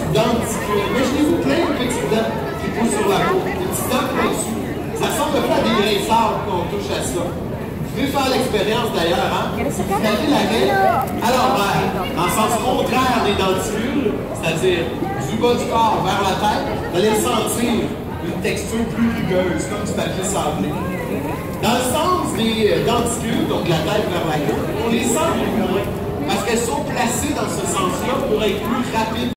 denticule. Imaginez-vous plein de petites dents qui poussent sur la peau, des petites dents pointues. Ça ressemble un peu à des grains de sable quand on touche à ça. Vous pouvez faire l'expérience d'ailleurs, hein? Vous avez la raie à l'envers, en sens contraire des denticules, c'est-à-dire du bas du corps vers la tête, vous allez sentir une texture plus rugueuse, comme du papier sablé. Dans le sens des denticules, donc la tête vers la queue, on les sent plus loin, parce qu'elles sont placées dans ce sens-là pour être plus rapides.